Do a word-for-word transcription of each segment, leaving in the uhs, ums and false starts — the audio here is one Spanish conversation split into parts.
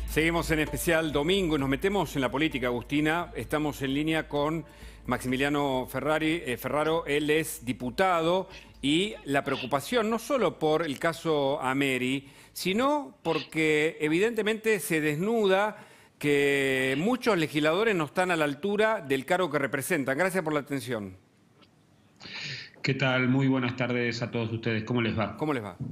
Seguimos en especial domingo y nos metemos en la política, Agustina. Estamos en línea con Maximiliano Ferrari, eh, Ferraro. Él es diputado y la preocupación no solo por el caso Ameri, sino porque evidentemente se desnuda que muchos legisladores no están a la altura del cargo que representan. Gracias por la atención. ¿Qué tal? Muy buenas tardes a todos ustedes. ¿Cómo les va? ¿Cómo les va?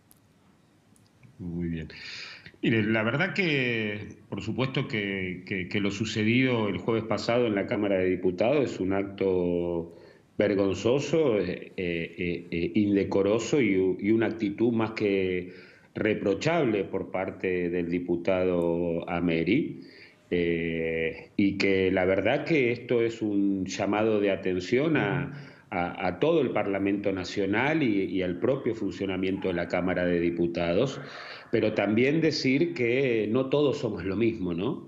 Muy bien. Mire, la verdad que, por supuesto que, que, que lo sucedido el jueves pasado en la Cámara de Diputados es un acto vergonzoso, eh, eh, eh, indecoroso y, y una actitud más que reprochable por parte del diputado Ameri. Eh, y que la verdad que esto es un llamado de atención a, a, a todo el Parlamento Nacional y, y al propio funcionamiento de la Cámara de Diputados, pero también decir que no todos somos lo mismo, ¿no?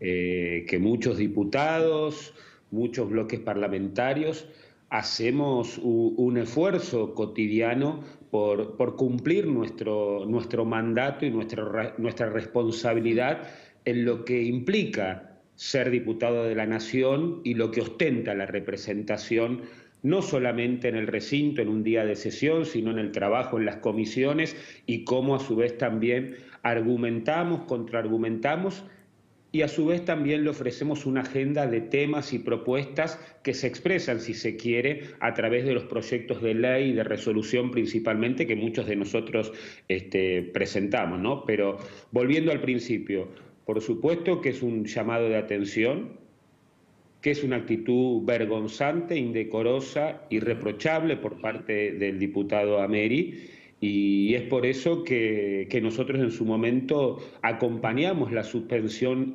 Eh, que muchos diputados, muchos bloques parlamentarios hacemos un, un esfuerzo cotidiano por, por cumplir nuestro, nuestro mandato y nuestra, nuestra responsabilidad en lo que implica ser diputado de la Nación y lo que ostenta la representación, no solamente en el recinto, en un día de sesión, sino en el trabajo, en las comisiones, y cómo a su vez también argumentamos, contraargumentamos, y a su vez también le ofrecemos una agenda de temas y propuestas que se expresan, si se quiere, a través de los proyectos de ley y de resolución principalmente que muchos de nosotros este, presentamos, ¿no? Pero volviendo al principio, por supuesto que es un llamado de atención, que es una actitud vergonzante, indecorosa, irreprochable por parte del diputado Ameri, y es por eso que, que nosotros en su momento acompañamos la suspensión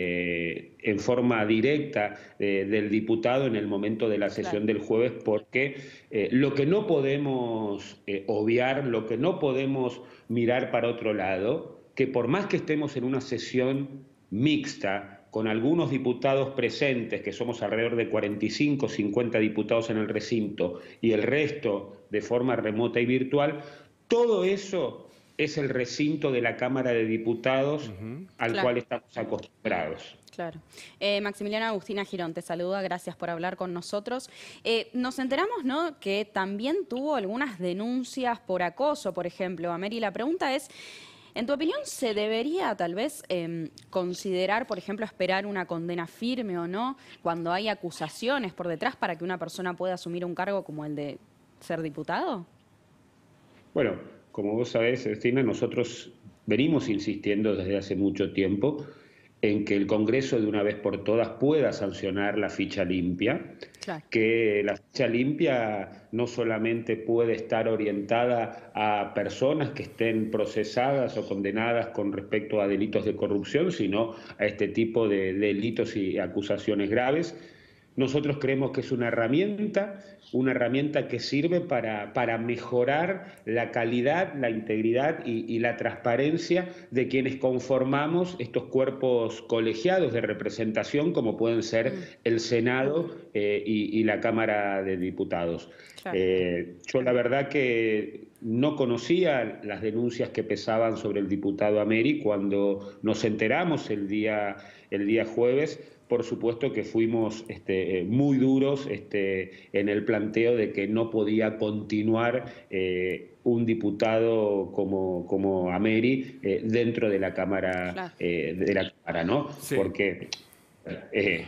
eh, en forma directa eh, del diputado en el momento de la sesión del jueves, porque eh, lo que no podemos eh, obviar, lo que no podemos mirar para otro lado, que por más que estemos en una sesión mixta, con algunos diputados presentes, que somos alrededor de cuarenta y cinco, cincuenta diputados en el recinto, y el resto de forma remota y virtual, todo eso es el recinto de la Cámara de Diputados uh-huh. al claro. cual estamos acostumbrados. Claro. Eh, Maximiliano, Agustina Girón te saluda, gracias por hablar con nosotros. Eh, nos enteramos, ¿no?, que también tuvo algunas denuncias por acoso, por ejemplo, Ameri. La pregunta es, en tu opinión, ¿se debería tal vez eh, considerar, por ejemplo, esperar una condena firme o no cuando hay acusaciones por detrás para que una persona pueda asumir un cargo como el de ser diputado? Bueno, como vos sabés, Cristina, nosotros venimos insistiendo desde hace mucho tiempo en que el Congreso de una vez por todas pueda sancionar la ficha limpia, claro. que la ficha limpia no solamente puede estar orientada a personas que estén procesadas o condenadas con respecto a delitos de corrupción, sino a este tipo de delitos y acusaciones graves. Nosotros creemos que es una herramienta, una herramienta que sirve para, para mejorar la calidad, la integridad y, y la transparencia de quienes conformamos estos cuerpos colegiados de representación, como pueden ser el Senado eh, y, y la Cámara de Diputados. Claro. Eh, yo la verdad que no conocía las denuncias que pesaban sobre el diputado Ameri. Cuando nos enteramos el día, el día jueves, por supuesto que fuimos este, muy duros este, en el planteo de que no podía continuar eh, un diputado como, como Ameri eh, dentro de la Cámara, claro. eh, de la Cámara, ¿no? Sí. Porque eh,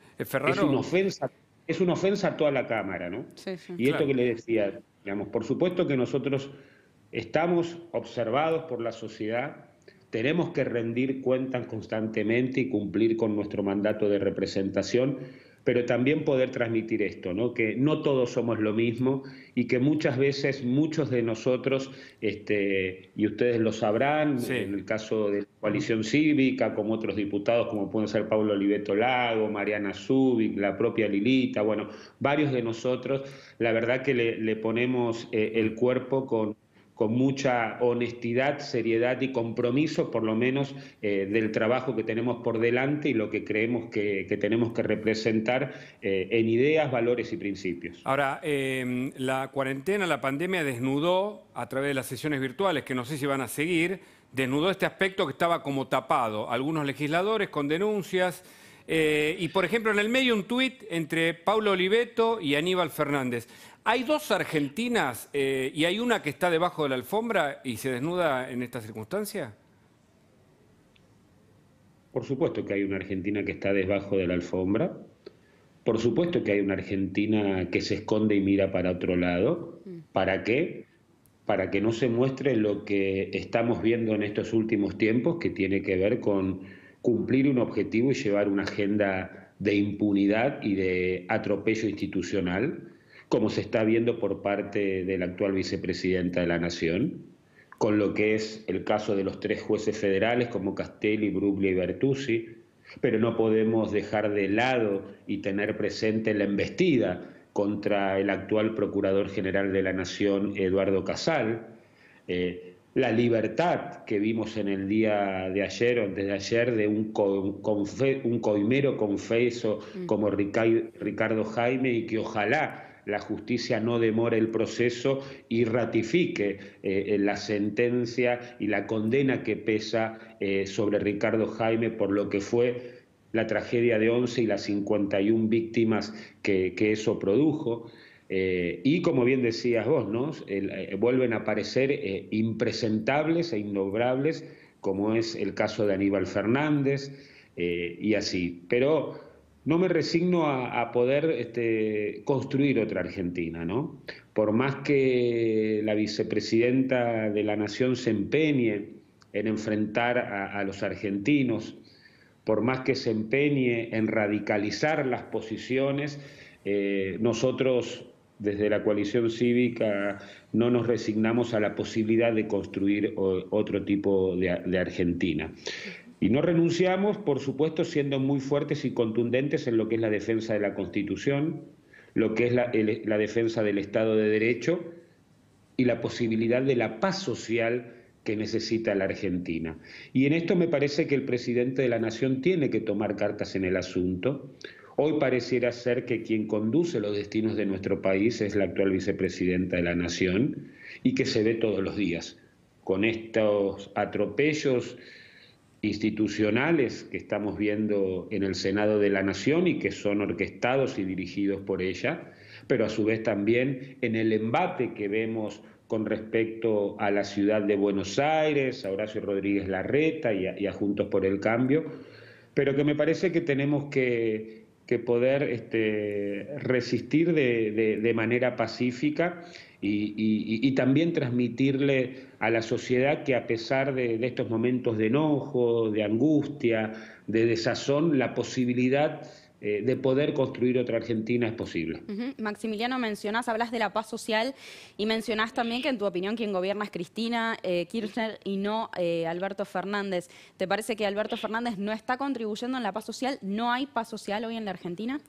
es una ofensa, es una ofensa a toda la Cámara, ¿no? Sí, sí. Y esto claro. que le decía, digamos, por supuesto que nosotros estamos observados por la sociedad. Tenemos que rendir cuentas constantemente y cumplir con nuestro mandato de representación, pero también poder transmitir esto, ¿no? Que no todos somos lo mismo y que muchas veces muchos de nosotros, este, y ustedes lo sabrán, sí. en el caso de la coalición cívica, como otros diputados como pueden ser Pablo Oliveto Lago, Mariana Zubik, la propia Lilita, bueno, varios de nosotros, la verdad que le, le ponemos eh, el cuerpo con... con mucha honestidad, seriedad y compromiso, por lo menos, eh, del trabajo que tenemos por delante y lo que creemos que, que tenemos que representar eh, en ideas, valores y principios. Ahora, eh, la cuarentena, la pandemia desnudó a través de las sesiones virtuales, que no sé si van a seguir, desnudó este aspecto que estaba como tapado. Algunos legisladores con denuncias. Eh, y, por ejemplo, en el medio un tuit entre Paulo Oliveto y Aníbal Fernández. ¿Hay dos argentinas eh, y hay una que está debajo de la alfombra y se desnuda en esta circunstancia? Por supuesto que hay una Argentina que está debajo de la alfombra. Por supuesto que hay una Argentina que se esconde y mira para otro lado. ¿Para qué? Para que no se muestre lo que estamos viendo en estos últimos tiempos, que tiene que ver con cumplir un objetivo y llevar una agenda de impunidad y de atropello institucional, como se está viendo por parte de la actual vicepresidenta de la Nación, con lo que es el caso de los tres jueces federales como Castelli, Bruglia y Bertuzzi, pero no podemos dejar de lado y tener presente la embestida contra el actual Procurador General de la Nación, Eduardo Casal, eh, la libertad que vimos en el día de ayer o antes de ayer de un, co confe un coimero confeso como Ricardo Jaime, y que ojalá la justicia no demore el proceso y ratifique eh, la sentencia y la condena que pesa eh, sobre Ricardo Jaime por lo que fue la tragedia de Once y las cincuenta y una víctimas que, que eso produjo. Eh, y como bien decías vos, ¿no? El, eh, vuelven a aparecer eh, impresentables e innombrables, como es el caso de Aníbal Fernández, eh, y así. Pero no me resigno a, a poder este, construir otra Argentina, ¿no? Por más que la vicepresidenta de la Nación se empeñe en enfrentar a, a los argentinos, por más que se empeñe en radicalizar las posiciones, eh, nosotros desde la coalición cívica no nos resignamos a la posibilidad de construir o, otro tipo de, de Argentina. Y no renunciamos, por supuesto, siendo muy fuertes y contundentes en lo que es la defensa de la Constitución, lo que es la, el, la defensa del Estado de Derecho y la posibilidad de la paz social que necesita la Argentina. Y en esto me parece que el presidente de la Nación tiene que tomar cartas en el asunto. Hoy pareciera ser que quien conduce los destinos de nuestro país es la actual vicepresidenta de la Nación y que se ve todos los días con estos atropellos institucionales que estamos viendo en el Senado de la Nación y que son orquestados y dirigidos por ella, pero a su vez también en el embate que vemos con respecto a la ciudad de Buenos Aires, a Horacio Rodríguez Larreta y a, y a Juntos por el Cambio, pero que me parece que tenemos que, que poder este, resistir de, de, de manera pacífica y, y, y también transmitirle a la sociedad que a pesar de, de estos momentos de enojo, de angustia, de desazón, la posibilidad eh, de poder construir otra Argentina es posible. Uh-huh. Maximiliano, mencionás, hablas de la paz social y mencionás también que en tu opinión quien gobierna es Cristina eh, Kirchner y no eh, Alberto Fernández. ¿Te parece que Alberto Fernández no está contribuyendo en la paz social? ¿No hay paz social hoy en la Argentina?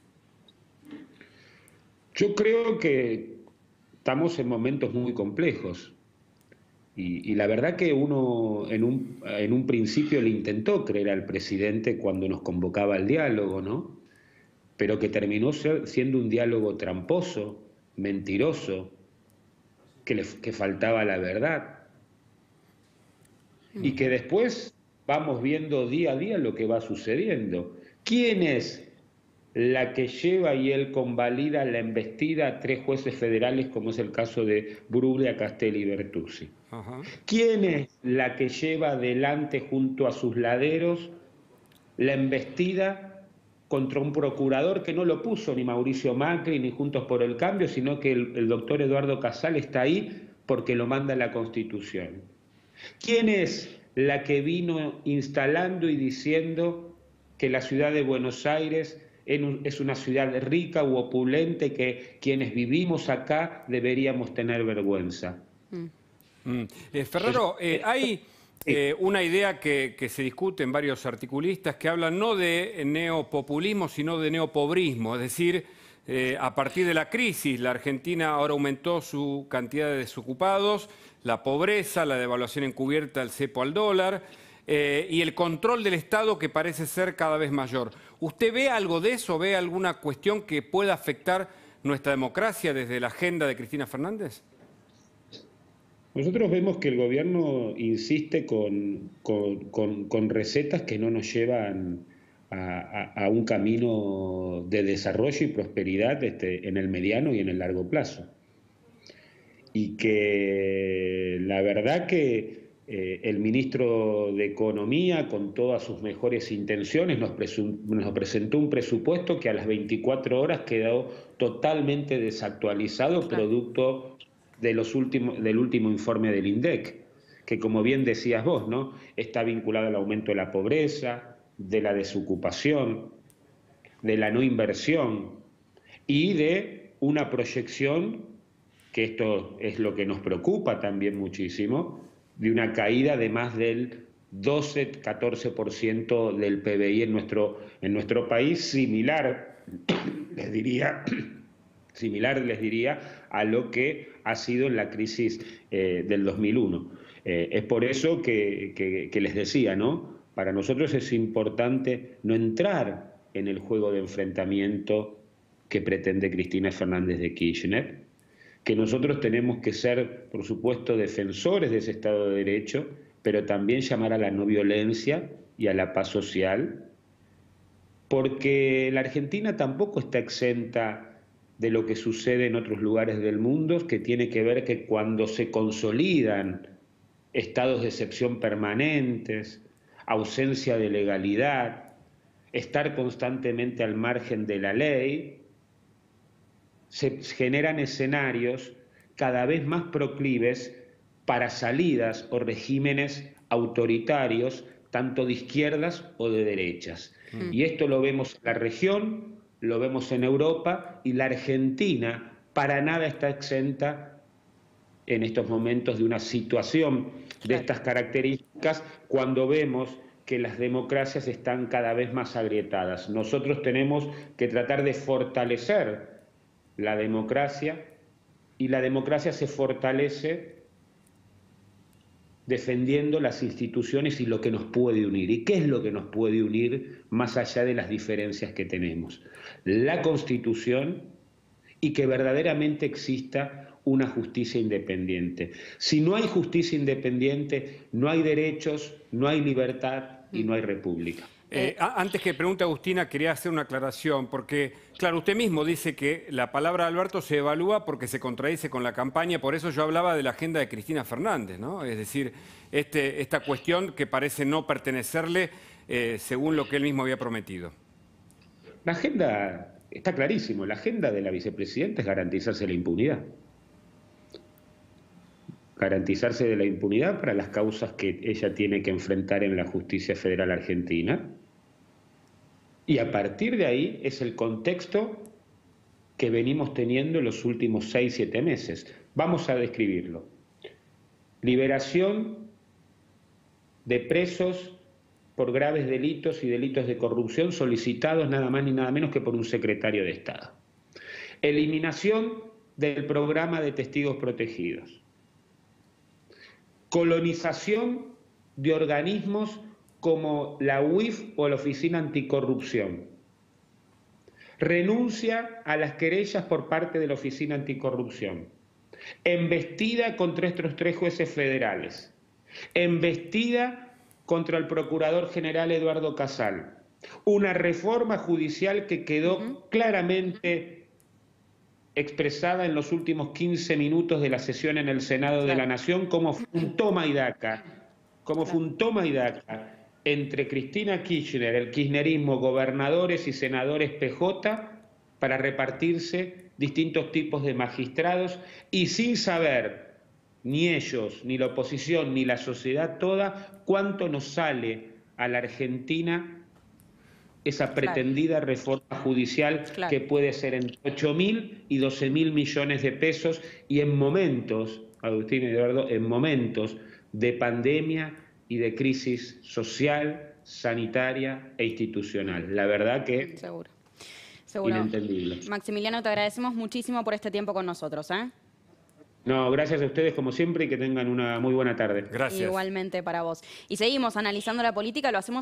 Yo creo que estamos en momentos muy complejos y, y la verdad que uno en un, en un principio le intentó creer al presidente cuando nos convocaba al diálogo, ¿no? Pero que terminó siendo un diálogo tramposo, mentiroso, que, le, que faltaba la verdad y que después vamos viendo día a día lo que va sucediendo. ¿Quién es la que lleva y él convalida la embestida a tres jueces federales, como es el caso de Bruglia, Castelli y Bertuzzi? Ajá. ¿Quién es la que lleva adelante junto a sus laderos la embestida contra un procurador que no lo puso ni Mauricio Macri ni Juntos por el Cambio, sino que el, el doctor Eduardo Casal está ahí porque lo manda la Constitución? ¿Quién es la que vino instalando y diciendo que la ciudad de Buenos Aires es una ciudad rica u opulente, que quienes vivimos acá deberíamos tener vergüenza? Mm. Mm. Eh, Ferraro, eh, hay eh, una idea que, que se discute en varios articulistas que hablan no de neopopulismo, sino de neopobrismo, es decir, eh, a partir de la crisis, la Argentina ahora aumentó su cantidad de desocupados, la pobreza, la devaluación encubierta del cepo al dólar, Eh, y el control del Estado que parece ser cada vez mayor. ¿Usted ve algo de eso? ¿Ve alguna cuestión que pueda afectar nuestra democracia desde la agenda de Cristina Fernández? Nosotros vemos que el gobierno insiste con, con, con, con recetas que no nos llevan a, a, a un camino de desarrollo y prosperidad este, en el mediano y en el largo plazo. Y que la verdad que eh, el ministro de Economía, con todas sus mejores intenciones, nos, nos presentó un presupuesto que a las veinticuatro horas quedó totalmente desactualizado, claro, producto de los últimos, del último informe del INDEC, que como bien decías vos, ¿no?, está vinculado al aumento de la pobreza, de la desocupación, de la no inversión y de una proyección, que esto es lo que nos preocupa también muchísimo, de una caída de más del doce a catorce por ciento del P B I en nuestro, en nuestro país, similar, les diría, similar, les diría, a lo que ha sido en la crisis eh, del dos mil uno. Eh, es por eso que, que, que les decía, ¿no? Para nosotros es importante no entrar en el juego de enfrentamiento que pretende Cristina Fernández de Kirchner, que nosotros tenemos que ser, por supuesto, defensores de ese Estado de Derecho, pero también llamar a la no violencia y a la paz social, porque la Argentina tampoco está exenta de lo que sucede en otros lugares del mundo, que tiene que ver que cuando se consolidan estados de excepción permanentes, ausencia de legalidad, estar constantemente al margen de la ley, se generan escenarios cada vez más proclives para salidas o regímenes autoritarios, tanto de izquierdas o de derechas. Mm. Y esto lo vemos en la región, lo vemos en Europa, y la Argentina para nada está exenta en estos momentos de una situación de estas características, cuando vemos que las democracias están cada vez más agrietadas. Nosotros tenemos que tratar de fortalecer la democracia, y la democracia se fortalece defendiendo las instituciones y lo que nos puede unir. ¿Y qué es lo que nos puede unir más allá de las diferencias que tenemos? La Constitución, y que verdaderamente exista una justicia independiente. Si no hay justicia independiente, no hay derechos, no hay libertad y no hay república. Eh, antes que pregunte Agustina, quería hacer una aclaración, porque, claro, usted mismo dice que la palabra Alberto se evalúa porque se contradice con la campaña, por eso yo hablaba de la agenda de Cristina Fernández, ¿no? Es decir, este, esta cuestión que parece no pertenecerle eh, según lo que él mismo había prometido. La agenda, está clarísimo, la agenda de la vicepresidenta es garantizarse la impunidad. Garantizarse de la impunidad para las causas que ella tiene que enfrentar en la justicia federal argentina. Y a partir de ahí es el contexto que venimos teniendo en los últimos seis, siete meses. Vamos a describirlo. Liberación de presos por graves delitos y delitos de corrupción solicitados nada más ni nada menos que por un secretario de Estado. Eliminación del programa de testigos protegidos. Colonización de organismos como la U I F o la Oficina Anticorrupción. Renuncia a las querellas por parte de la Oficina Anticorrupción. Embestida contra estos tres jueces federales. Embestida contra el Procurador General Eduardo Casal. Una reforma judicial que quedó uh-huh. claramente expresada en los últimos quince minutos de la sesión en el Senado de la Nación como fue un toma y daca, como fue un toma y daca entre Cristina Kirchner, el kirchnerismo, gobernadores y senadores P J para repartirse distintos tipos de magistrados y sin saber ni ellos, ni la oposición, ni la sociedad toda cuánto nos sale a la Argentina esa pretendida claro. reforma judicial claro. que puede ser entre ocho mil y doce mil millones de pesos y en momentos, Agustín y Eduardo, en momentos de pandemia y de crisis social, sanitaria e institucional. La verdad que Seguro. Seguro. Inentendible. Maximiliano, te agradecemos muchísimo por este tiempo con nosotros, ¿eh? No, gracias a ustedes como siempre y que tengan una muy buena tarde. Gracias. Igualmente para vos. Y seguimos analizando la política, lo hacemos